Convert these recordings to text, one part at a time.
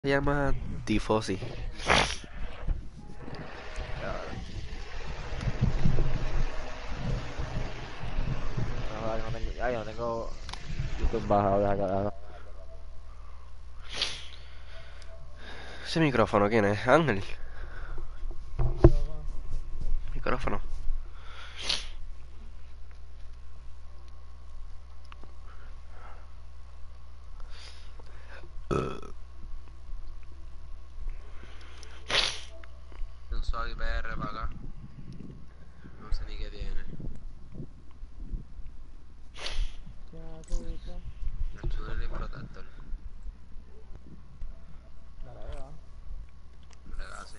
Se llama Tifosi. No, yo no tengo, ay, yo no tengo YouTube bajado de acá. Ese micrófono, ¿quién es? Ángel. Micrófono. Un Swag PR para acá. No sé ni qué tiene. El Chudley Protector. Legacy.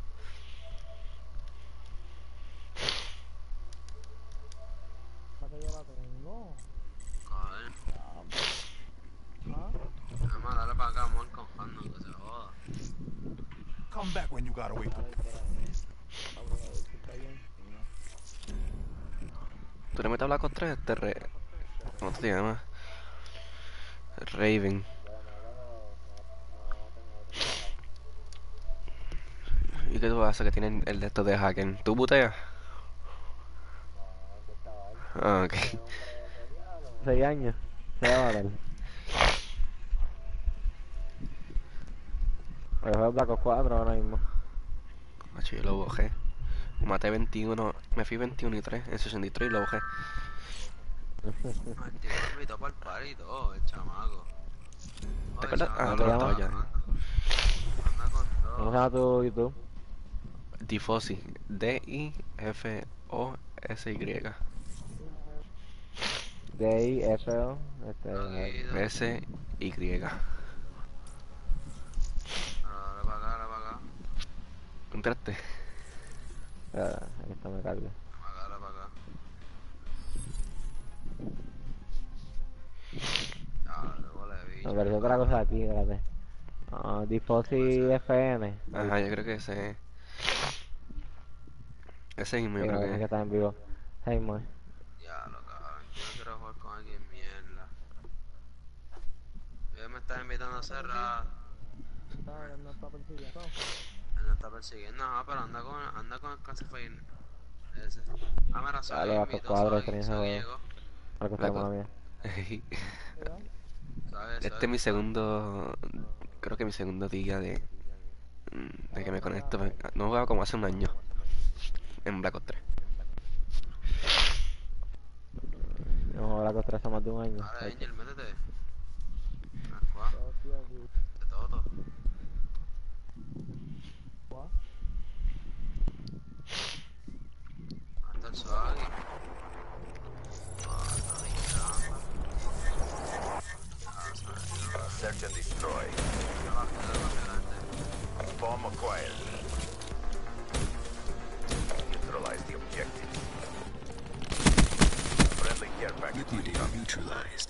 Joder. Vamos a darle para acá, vamos encojando, que se joda. Come back when you got away from ¿Tú le metes a hablar contra este ¿Cómo te llamas? Raven. ¿Y qué tú haces que tienen el de estos de hacker? ¿Tú buteas? Ah, ok. 6 años, se va a matar. Voy a jugar Black Ops 4 ahora mismo. Macho, yo lo bajé. Maté 21. Me fui 21 y 3 en 63 y lo bajé. No, el tipo me invitó para el party y todo, el chamaco. ¿Te Oye, acuerdas? chamaco, Ah, ¿Cómo tú se no llama? estabas ya. anda con ¿Cómo se todo. llama tu YouTube? Tifosi. Difosi. DIFO, a ver. Loguito. SY. Ahora para acá, ahora para acá. ¿Entraste? Aquí está, me carga. Ahora para acá. Ah, luego le Me bicho, apareció qué otra cosa cabrón. aquí, espérate. Puede Difosi ser. FN. Ajá, yo creo que ese mismo yo Sí, creo me que parece es. que está en vivo. Hey, man. Ya, lo cabrón. Yo no quiero jugar con alguien mierda. Él me está invitando a cerrar. Él no está persiguiendo, no, pero anda con el clasifier ese. Ah, mira, Dale, Swaggy Black Ops invitó, 4, Swaggy, extraño ese Swaggy juego. llegó. Black Ops La 3, co- mala mía. Este es Swaggy mi está. segundo, creo que mi segundo día de que me conecto. No jugaba como hace un año en Black Ops 3. No, Black Ops 3 hace más de un año, Ahora, chacho. Angel, métete. Aqua, de todo. Hasta el Swaggy. Ah, está dignando. Ya salió. search and destroy. La gente. Bomb acquired. Neutralize the objective. Friendly care package. Liquidator neutralized.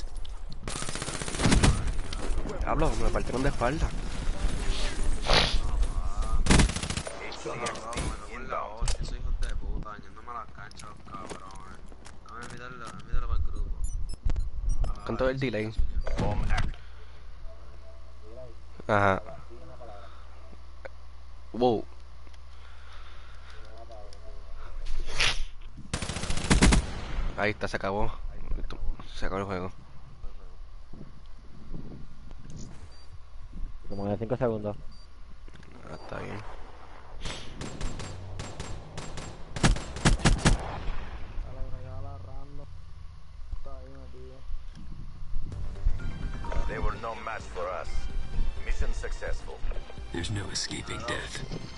Hablo, me partieron de espalda. Loco, me cago en la Inbound. hostia, esos hijos de puta, dañándome las canchas, los cabrones. Dame invitarlo para el grupo. ¿Cuánto es el delay? Bomb act. Ajá. Wow. Ahí está, se acabó. Se acabó el juego. Como en 5 segundos. Ah, está bien. They were no match for us. Mission successful. There's no escaping death.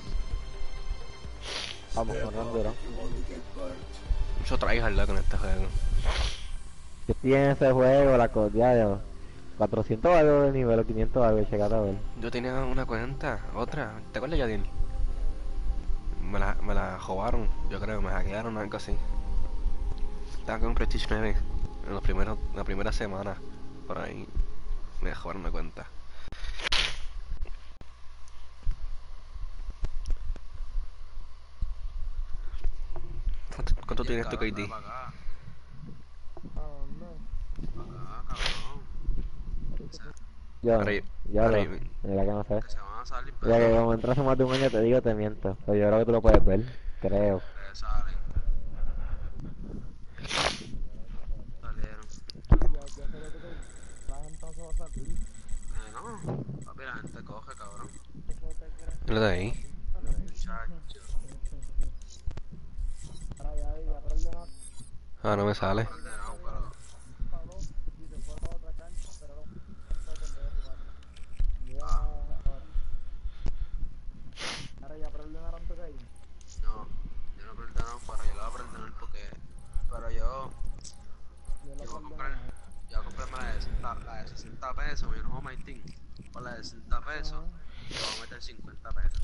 Vamos, con Randuro. Mucho tryhard con este juego. Yo estoy en ese juego, la cordial, 400 algo de nivel o 500 algo, checate a ver. Yo tenía una cuenta, otra. ¿Te acuerdas, Yadiel? Me la robaron, yo creo, me hackearon o algo así. Estaba con Prestige 9 en la primera semana. Por ahí me robaron una cuenta. ¿Cuánto tienes tu KD? Para acá. Para acá, cabrón. Yo, Arriba, ya lo, arriba. Mira que no sé. Que se van a salir, Ya que pero como entras hace más de un año te digo, te miento. Pero yo creo que tú lo puedes ver. Creo. salen. Salieron. No, papi, la gente coge, cabrón. Lo de ahí. Muchacho. Ah, no me sale. Ordenado, pero... No, yo no perdono, pero yo lo voy a perdonar porque... Pero yo voy a comprar... Yo voy a comprarme la de 60 pesos, mi no my team. Con la de 60 pesos, y le voy a meter 50 pesos.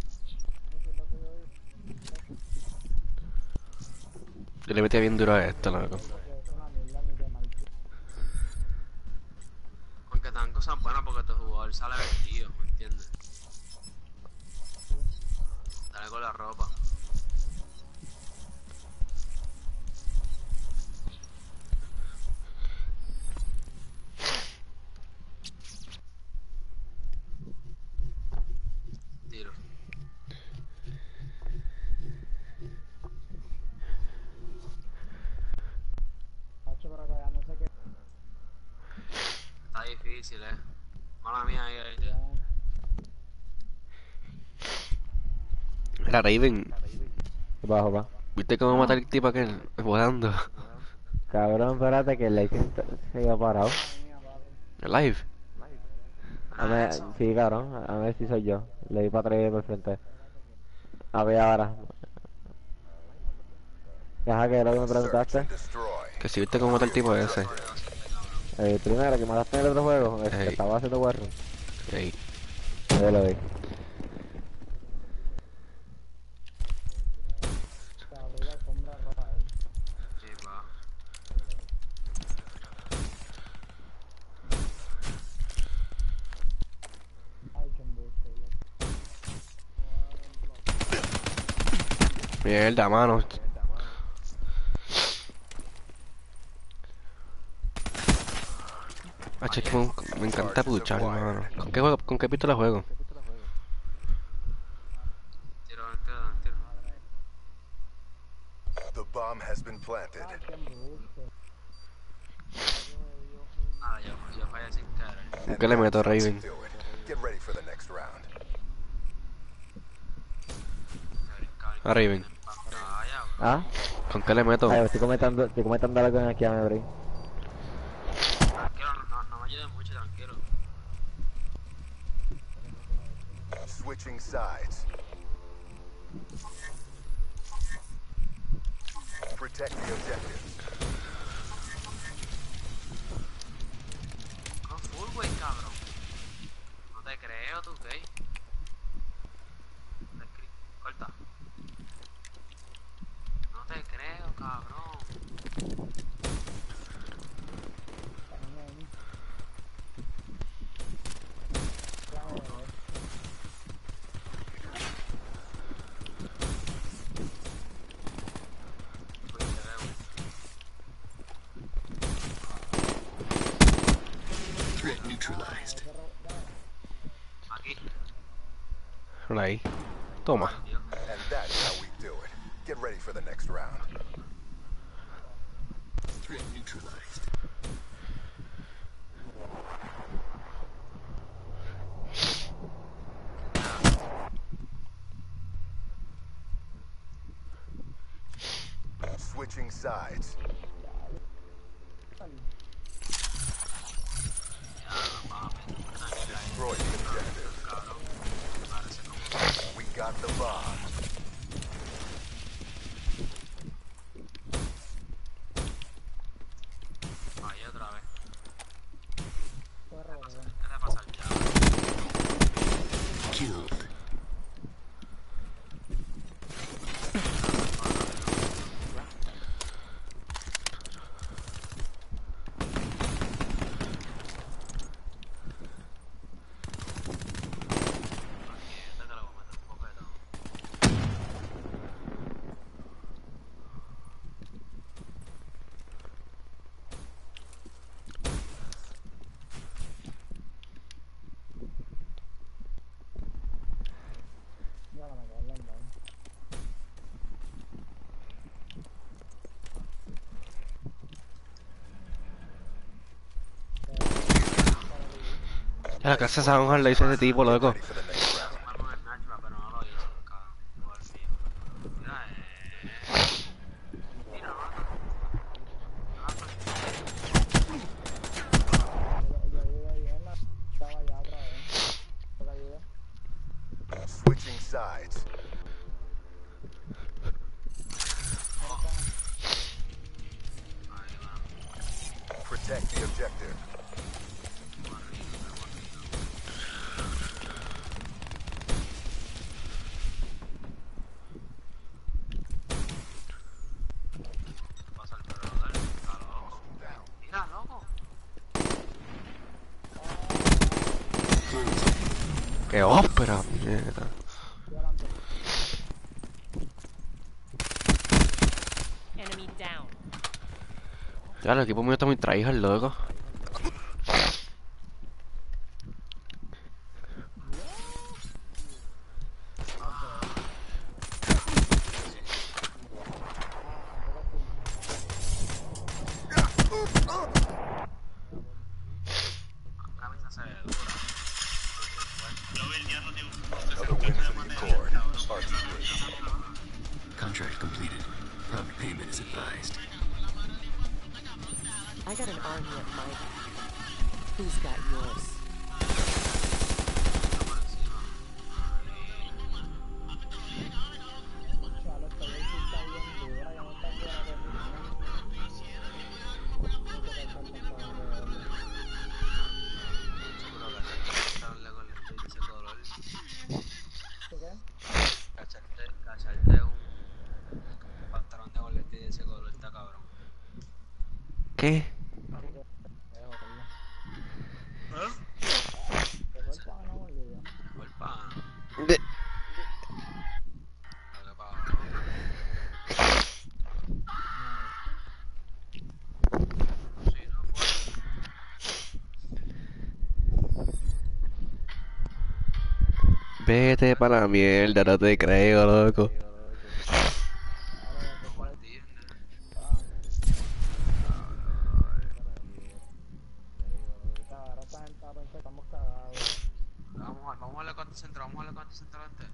Yo le metía bien duro a esto, loco. Porque te dan cosas buenas porque tu jugador sale vestido, ¿me entiendes? Sale con la ropa. Tiro. Está difícil, Mala mía ahí. Era Raven. Bajo, va. ¿Viste cómo matar el tipo aquel? Volando. Cabrón, espérate que el Leipzig se iba parado. Live. A ver, sí, cabrón, a ver si soy yo. Le di para atrás y por frente. A ver ahora. Ajá, que es lo que me Search preguntaste. and destroy. Que si viste cómo matar el tipo ese. El primero que mataste en el otro juego, el que Ey. estaba haciendo guarro. Ey. Yo lo vi. Sí, va. Mierda, mano. H, es que me encanta puchar, mano. ¿Con qué pistola juego? Tiro, tiro. The bomb has been planted. Ah, yo fallé sin querer. ¿Con qué le meto, That's how Raven? you do it. Get ready for the next round. A Raven. Pantalla, ¿Ah? ¿Con qué le meto? Ay, estoy comentando algo en aquí a mi break. tranquilo, no me ayudes mucho, tranquilo. Switching sides. Protect the objectives. Con full, güey, cabrón. No te creo, tú, gay. Corta. No te creo, cabrón. Pues te veo. Threat neutralized. Aquí. Hola ahí. Toma. Tío. And that's how we do it. Get ready for the next round. Threat neutralized. Switching sides. Destroy the objective. We got the bomb. Ahí otra vez. Deja pasar ya. Killed. Este te lo voy a meter un poco de todo. Ya la casa de San Juan le hizo ese tipo, loco. Ready for the next round. Tomarme el match, pero no lo hizo, cabrón. Por fin. Mira, mira, Switching sides. ahí va. Protect the objective. ¿Qué pasa el brother? Está loco. Mira, loco. ¡Qué ópera, mierda! Enemy down. Ya, el equipo mío está muy tryhard, loco. Camisa se ve dura. Another win for the Accord. RT3. Contract completed. Prompt payment is advised. I got an army at my back. Who's got yours? Cacharte un pantalón de bolete de ese color está cabrón. ¿Qué? Fue el pana. De- Lo que pagó. Sí, no fue. Vete para la mierda, no te creo, loco. No fue el día, ¿no? Vamos a la cuenta central, vamos a la cuenta central antes.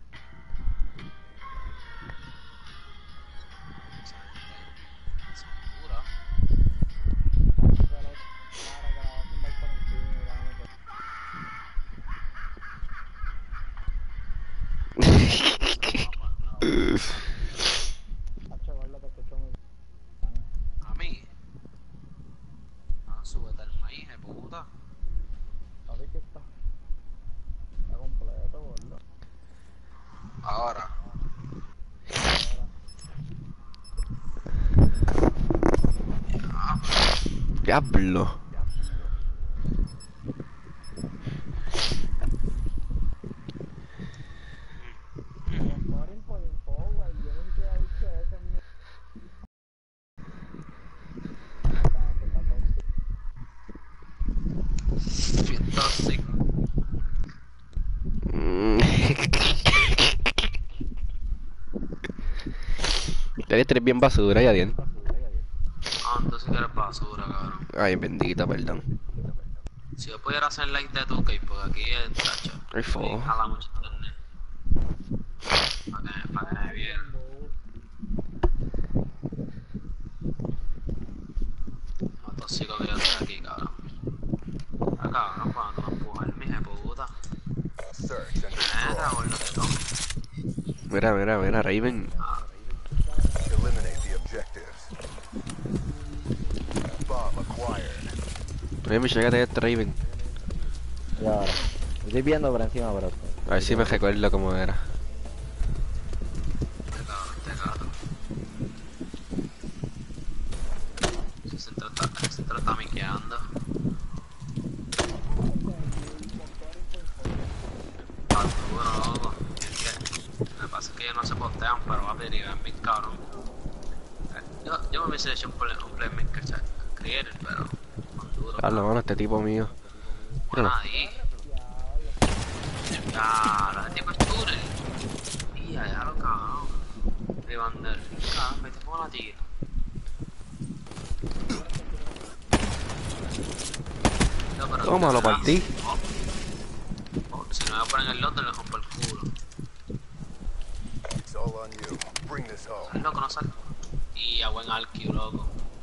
Esa gente son duras. A mí. Ah, súbete al maíz, puta. Ahora. Diablo. Fantastic. Eres tres bien basura, ya bien. Ah, entonces que eres basura, cabrón. Ay, bendita, perdón. Si yo pudiera hacer like de 2K, porque aquí es tacho. Ay, fo. Jala mucho internet. Para que me vieran. Lo tóxico que yo estoy aquí, cabrón. Ah, cabrón, cuando tú me empujas, mi puta. Search and Neta, destroy. por lo que toque. Mira, Raven. Eliminate the objectives. Bomb acquired. Raven, chécate este Raven. Y ahora. Estoy viendo por encima, bro. A ver si me recuerdo cómo era. Este gato. Ese centro está miqueando. Está duro, loco. Lo que pasa es que ellos no se postean, pero va a pedir bien cabrón. Yo me hubiese hecho un playmaker creator, pero con duro. Hablo, mano, este tipo mío. Bueno, Míralo. ahí. Ya, el tipo es shooter. Y allá lo cabrón. Rivander. Cabrón, vete con la tira. Tómalo, partí. no voy a poner en el lote, le rompo el culo. It's all on you. Bring this home. El loco no sale. Y a buen Alki, loco.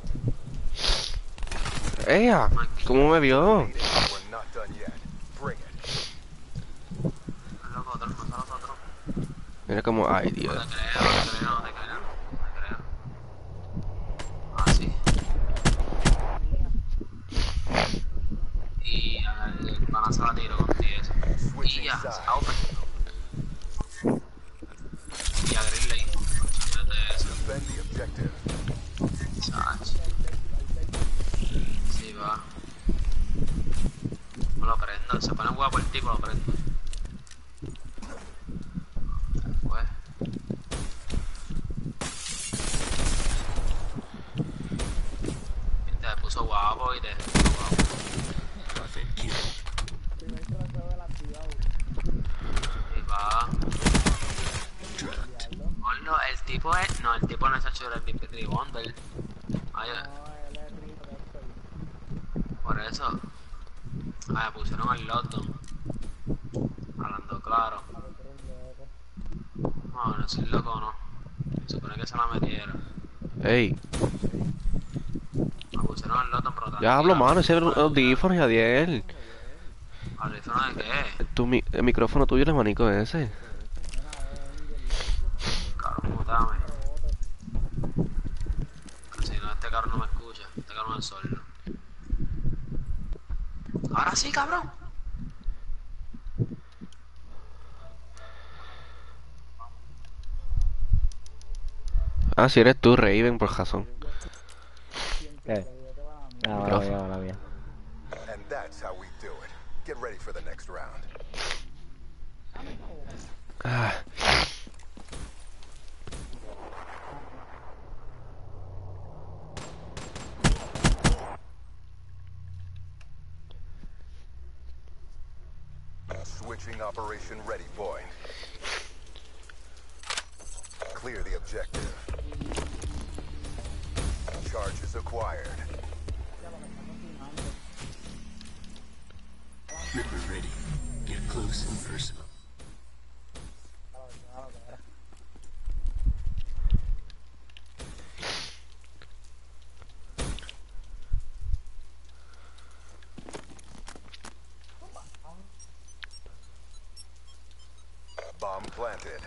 ¡Ea! ¿Cómo me vio? We're not done yet. Bring it. El loco, otro, no sale otro. Mira como... Ay, No Dios. te creo, no te creo, no te creo. No te creo. Ah, sí. Y van a hacer a tiro con 10. Y Switching ya, sides. open. Y a Greenley. Mete eso. Defend the objective. Sach. Sí, va. Me lo prendo. Se pone guapo el tipo, lo prendo. Pues. Te puso guapo y te puso guapo. Prophet killed. Y va. Drugged. Ponlo, el tipo es. No, el tipo no es hecho el MP3 Bundle. Ay, por eso. Ah, pusieron el lockdown. Hablando claro. No, no soy loco, no. Se supone que se la metiera. ¡Ey! Me pusieron el lockdown, pero Ya hablo, tranquila. mano. Ese es el audífono, Yadiel. ¿Audífono de qué? El micrófono tuyo, el manico ese. Cabrón, mutame. Si no, este cabrón no me escucha. Este cabrón es sordo. Ahora sí, cabrón. Ah, si eres tú, Raven, por razón. ¿Qué? Ah, Micrófono. la mía. And that's how we do it. Get ready for the next round. Ah. Switching operation ready point. Clear the objective. Charges acquired. Ripper ready. Get close and personal. Bomb planted.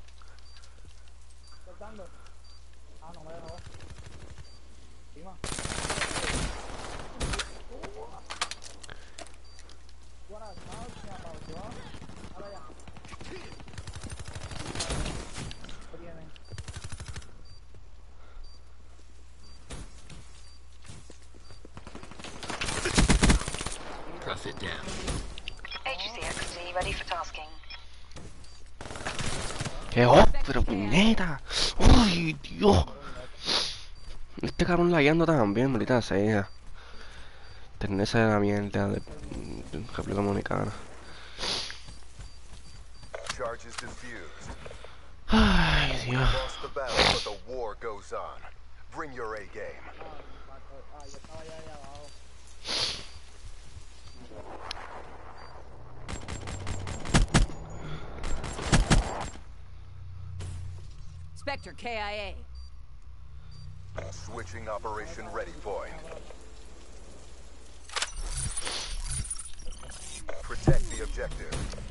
Prophet down. HCXD ready for tasking. ¡Qué pero puñeta! ¡Uy, Dios! Este cabrón lagueando también, maldita sea. Tenerse de la mierda de República Dominicana. Charges defused. Ay, Dios. Lost the battle, but the war goes on. Bring your A game. Spectre KIA. Switching operation ready point. Protect the objective.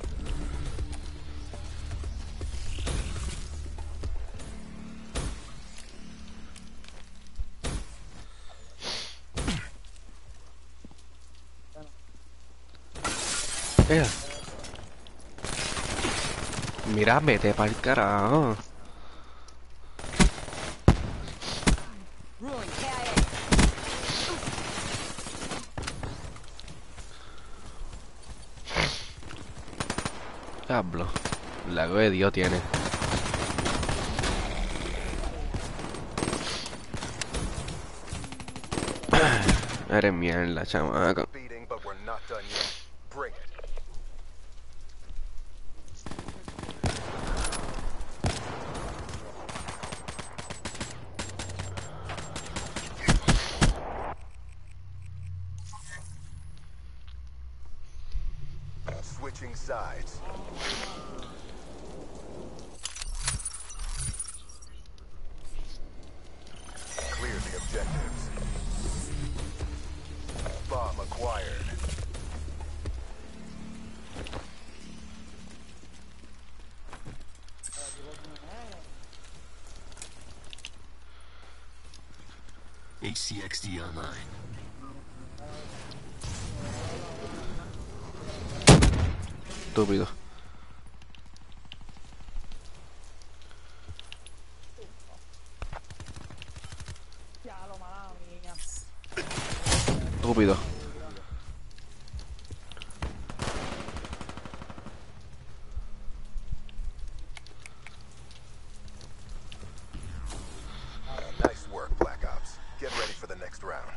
Mira, vete pa'l carajo. Ruin KIA. Diablo. Lago de Dios tiene. Eres mierda, chamaco. Beating, but we're not done yet. Bring it. Switching sides. sides. Clear the objectives. Bomb acquired. HCXD online. Estúpido. Estúpido. Nice work, Black Ops. Get ready for the next round.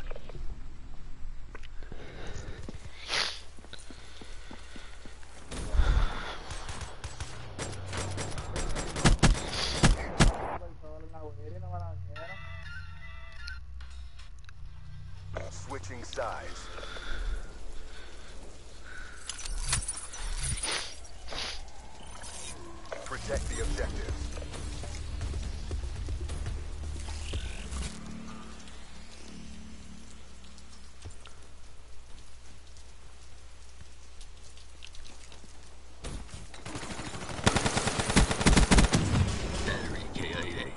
Switching sides. Protect the objectives. Battery KIA.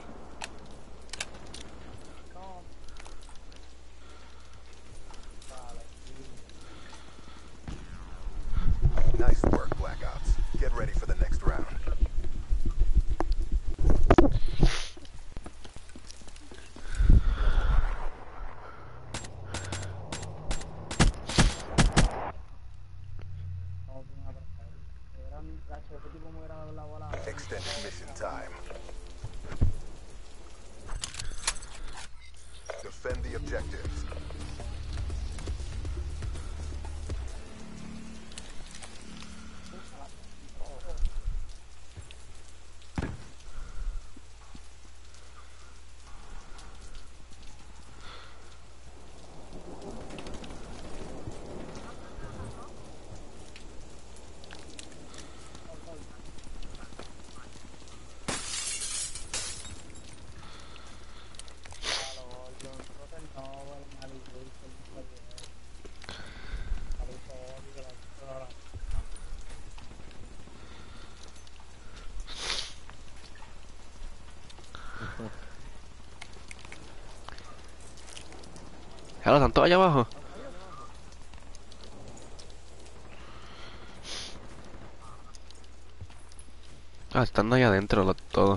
Nice work, Black Ops. Get ready for the next round. Extended mission time. Defend the objectives. Ya están todos allá abajo. Ah, están ahí adentro todos.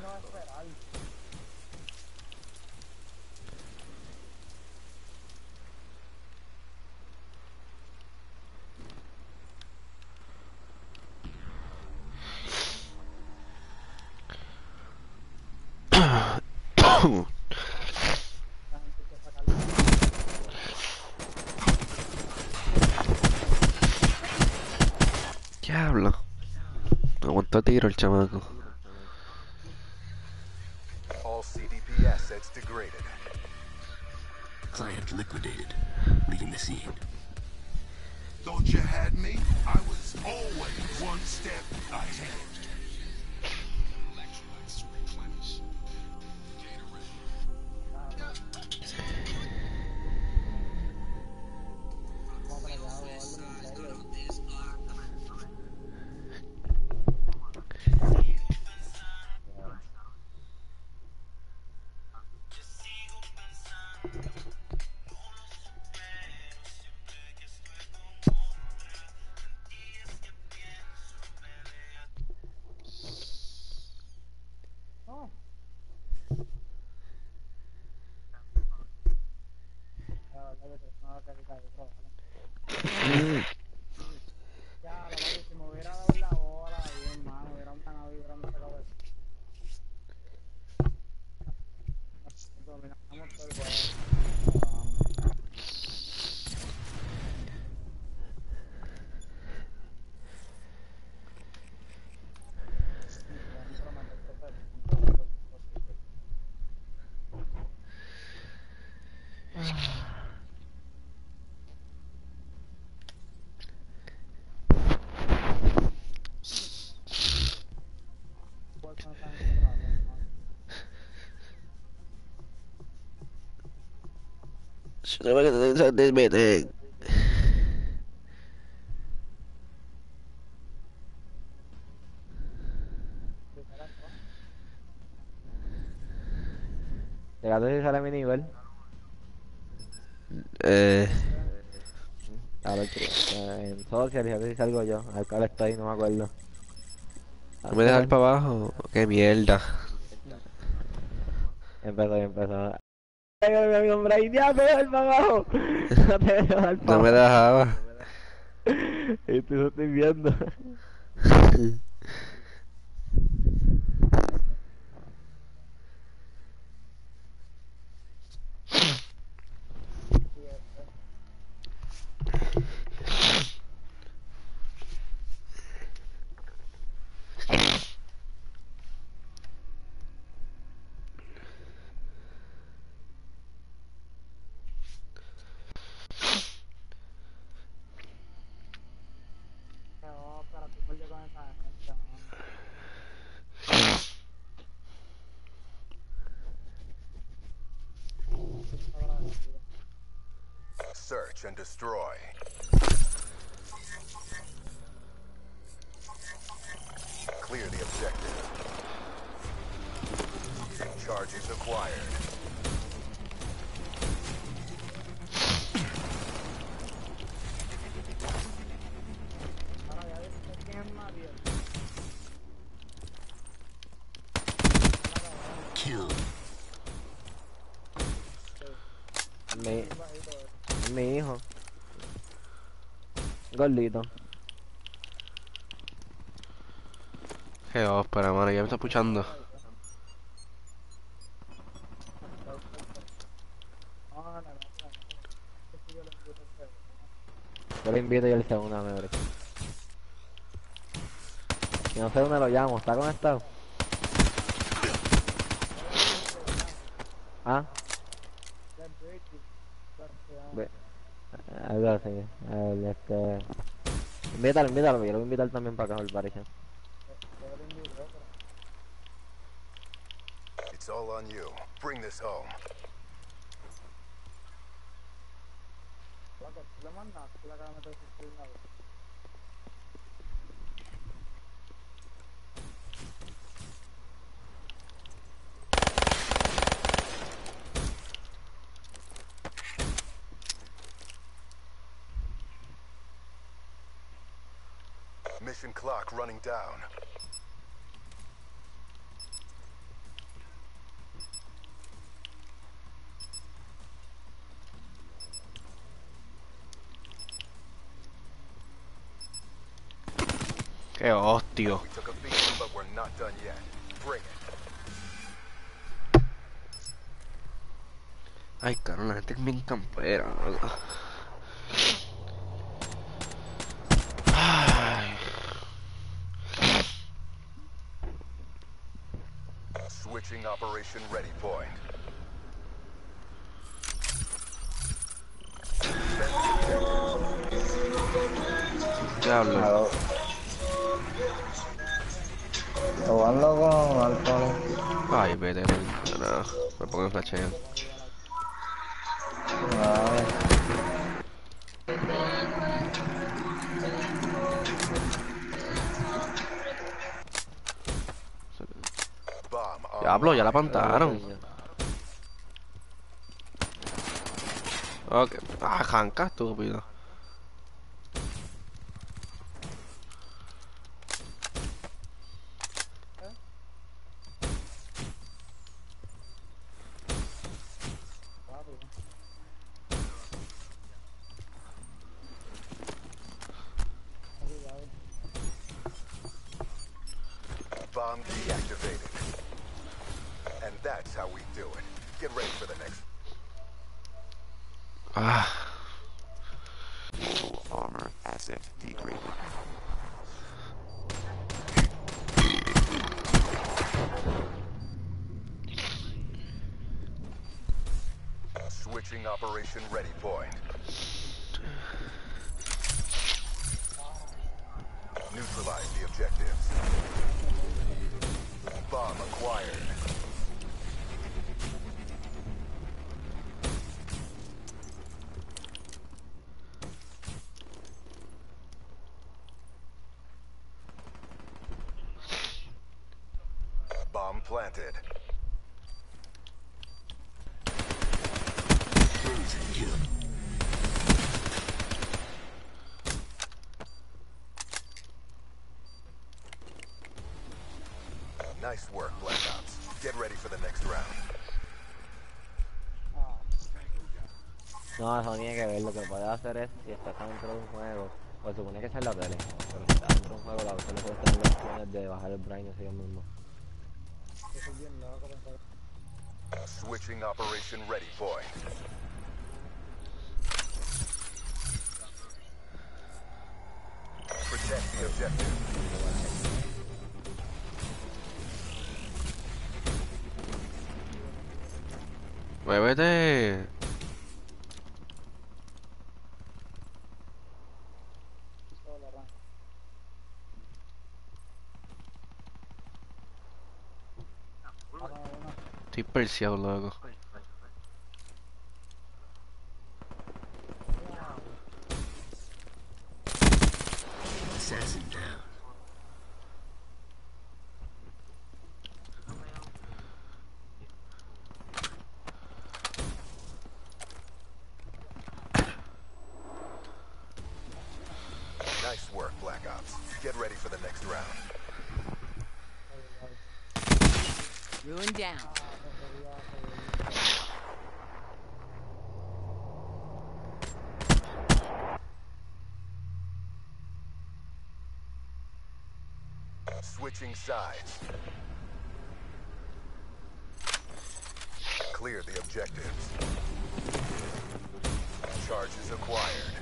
Diablo. Aguantó tiro el chamaco. All CDP assets degraded. Client liquidated, leaving the scene. Thought you had me? I was always one step ahead. Vete. Llegaste si sale mi nivel. Eh, Ahora en social, fíjate si salgo yo. Al cual estoy, no me acuerdo. ¿No me dejas para abajo? Qué mierda. Empezó. Ay, mi amigo Brian, ya me dejas para abajo. No te dejo dar para No me abajo. dejaba. Y tú lo estoy viendo. Search and destroy. Clear the objective. Charges acquired. Kill. Mi hijo. Gordito. Qué ópera, mano, ya me está escuchando. Yo lo invito y él se une a Mebri. Si no se une lo llamo, ¿está conectado? ¿Ah? Ve. Algo así. A ver, invítalo, que yo lo voy a invitar también para acá al parche. It's all on you. Bring this home. Mission clock running down. Qué hostio. We took a beating, but we're not done yet. Bring it. Ay, cabrón, la gente es bien campera, ¿no? Ay. Switching operation ready point. Diablo. Jugando con Antonio. Ay, vete, no, me pongo en flasheo. Bomb Diablo, ya la online. pantaron. Ok. Ah, janca, estúpido. Bomb deactivated. And that's how we do it. Get ready for the next. Ah. Full armor asset degraded. Switching operation ready point. Neutralize the objectives. Bomb acquired. planted. Frozen kill. Nice work, Black Ops. Get ready for the next round. No, eso tiene que ver. Lo que puede hacer es, si estás dentro de un juego, pues supone que esa es la tele. Pero si estás dentro de un juego, la tele puede tener las opciones de bajar el brightness ellos mismos. Switching operation ready point. Protect the objective. Muévete. Estoy perseado, loco. Assassin down. Nice work, Black Ops. Get ready for the next round. Ruin down. Switching sides. Clear the objectives. Charges acquired.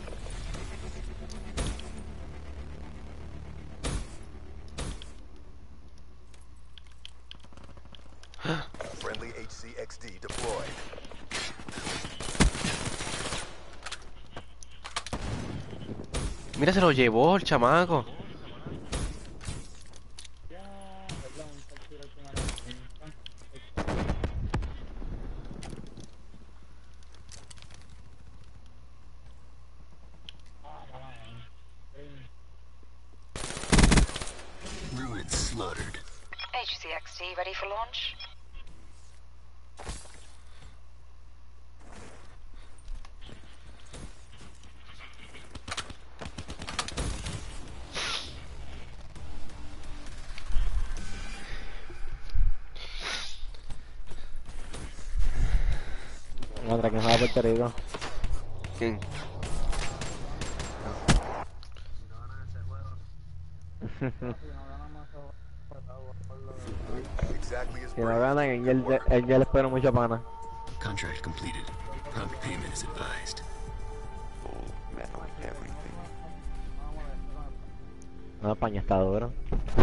Friendly HCXD deployed. Mira, se lo llevó el chamaco. Ruin slaughtered. HCXD ready for launch? Contra quien juega Puerto Rico. ¿Quién? Exactly as Si no brave. ganan, él ya le espera mucha pana. Contract completed. Prompt payment is advised. Oh, man, like everything. No, España está duro.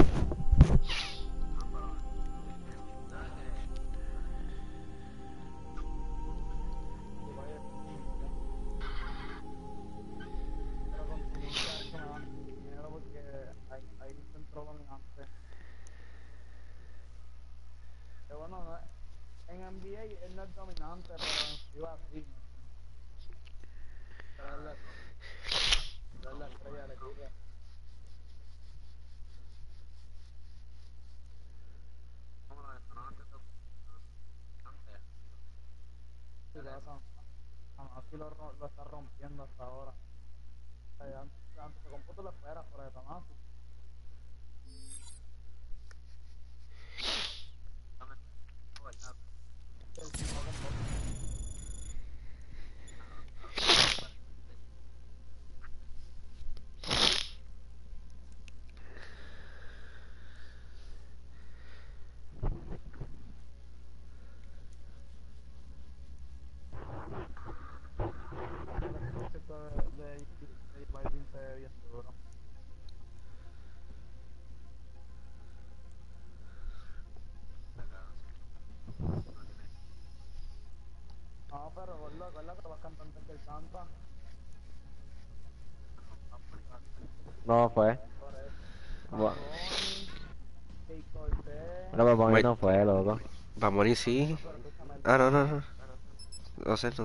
En NBA él no es dominante, pero en FIBA sí. Es la estrella del equipo. Sí, así lo está rompiendo hasta ahora. Antes de computo lo esperas, pero de Tomasi. De Balvin se ve bien duro. No, pero gordo, que los cantantes que él canta. No fue. Por eso. Bueno, Jay Cortez. pero para mí Mike- no fue, loco. Va a morir, sí. Pero escúchame, Ah, no, no, no. No sé.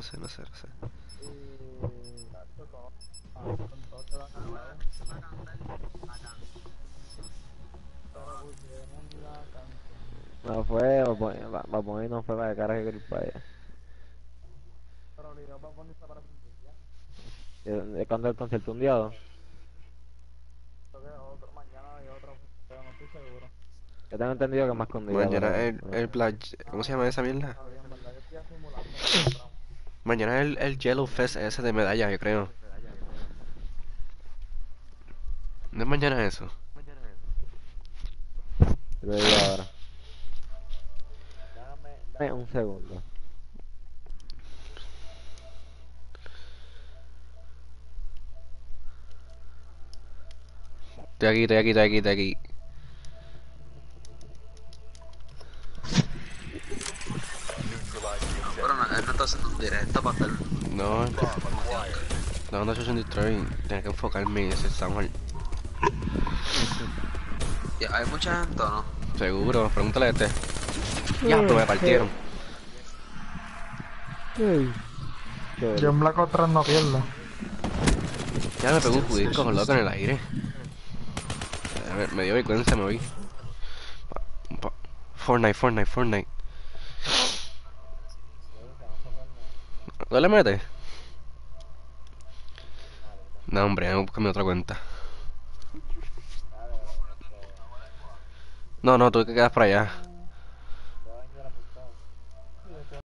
Tacho, con todo se va a cantar. Pero pusieron la canción. No fue, Bad Bunny no fue para de cara que quería ir para allá. Pero obligado para ponerse para día. ¿De cuándo el concierto? ¿Un día o dos? Creo que otro, mañana hay otro, pero no estoy seguro. Yo tengo entendido que es más con día, Mañana pero... el Black... ¿Cómo se llama esa mierda? Está bien, ¿verdad? Yo estoy simulando el programa. Mañana el Yellow Fest ese de medalla, yo creo. ¿No es mañana eso? Te lo digo ahora. Dame un segundo. Estoy aquí, estoy aquí, estoy aquí, estoy aquí. Pero no, él no está haciendo un directo para estar. No, la onda Search and Destroy, tengo que enfocarme en ese Samuel. Y hay mucha gente o no. Seguro, pregúntale a este. Ya, pero me partieron. Chévere. Yo en Black Ops 3 no pierdo. Ya me pegó un judisco loco en el aire. A ver, me dio vergüenza, me voy. Fortnite, Fortnite, Fortnite. ¿No le metes? No, hombre, voy a buscarme otra cuenta. No, no, tú que quedas para allá.